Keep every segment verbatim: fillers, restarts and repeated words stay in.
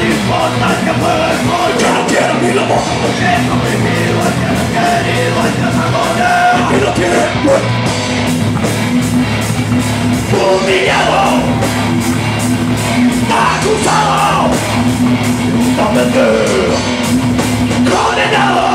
disfrutas que puedes que no quiero ni la boca. Porque es oprimido, el que no querido, el que me abandona. El que no quiere, pues. Humillado, acusado, injustamente condenado.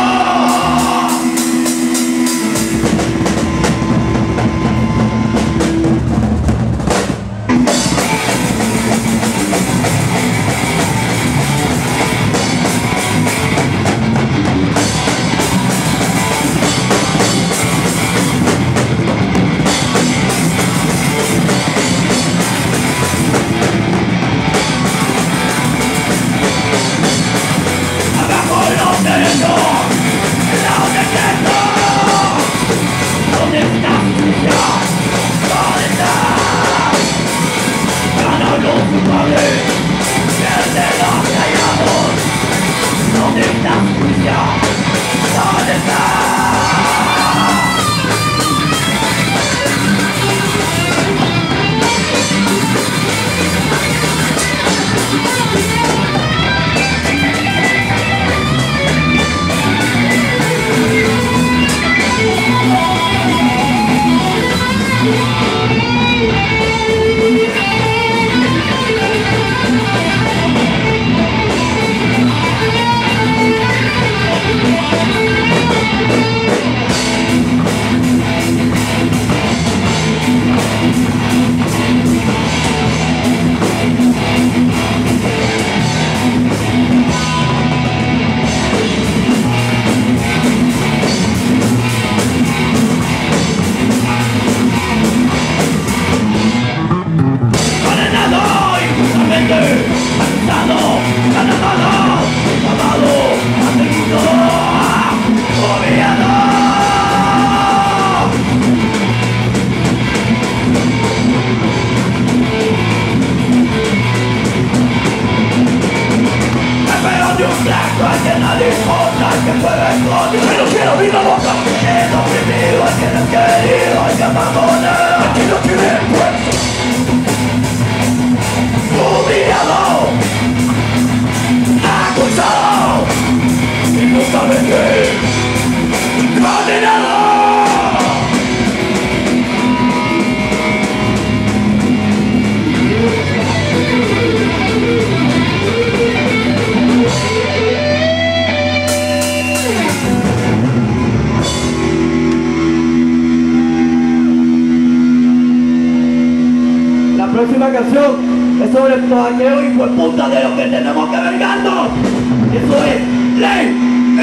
La próxima canción es sobre el toaqueo y fue puta de lo que tenemos que vengarnos. Eso es ley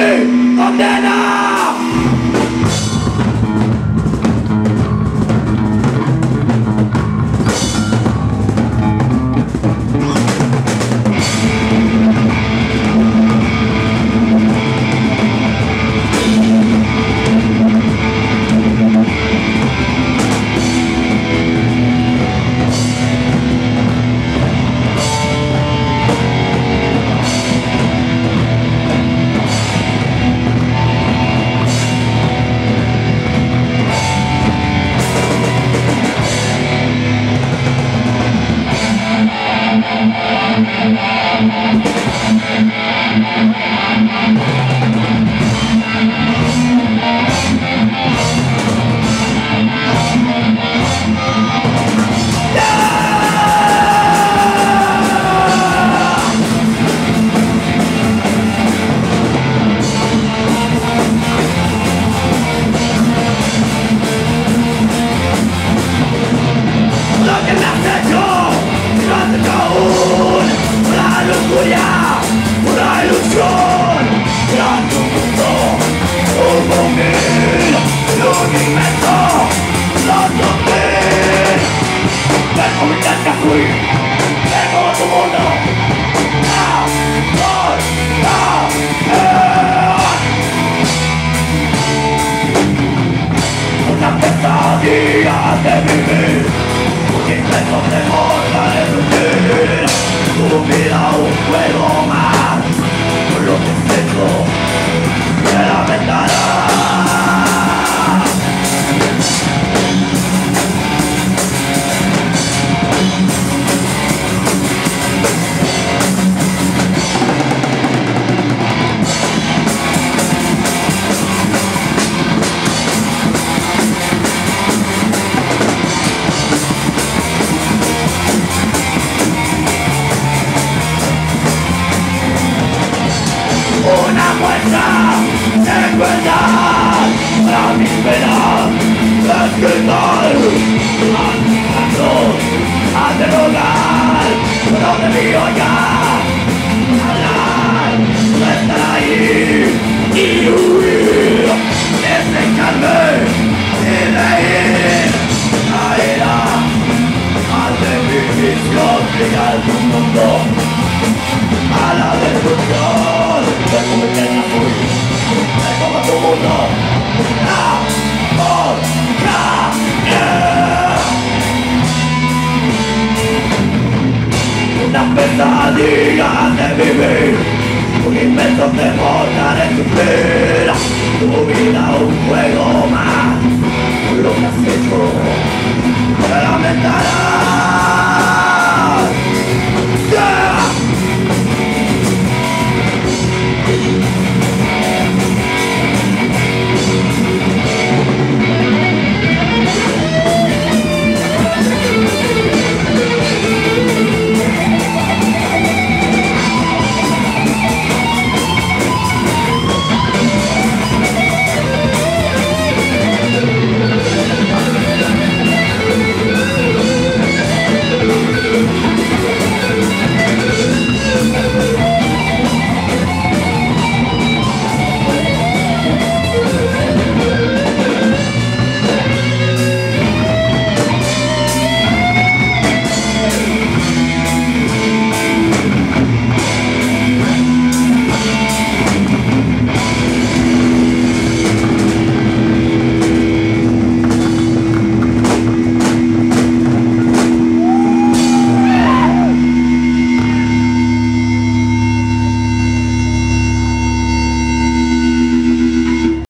y condena. verdad para mis penas escritas a mis cantos a derrogar donde mi olla hablar estar ahí y huir desencharme y reír caerá ante mi visión final de un mundo a la destrucción de convertir en azul de como tu mundo la una pesadilla de vivir, un inmenso temor de sufrir, tu vida un juego más, lo que has hecho te lamentarás.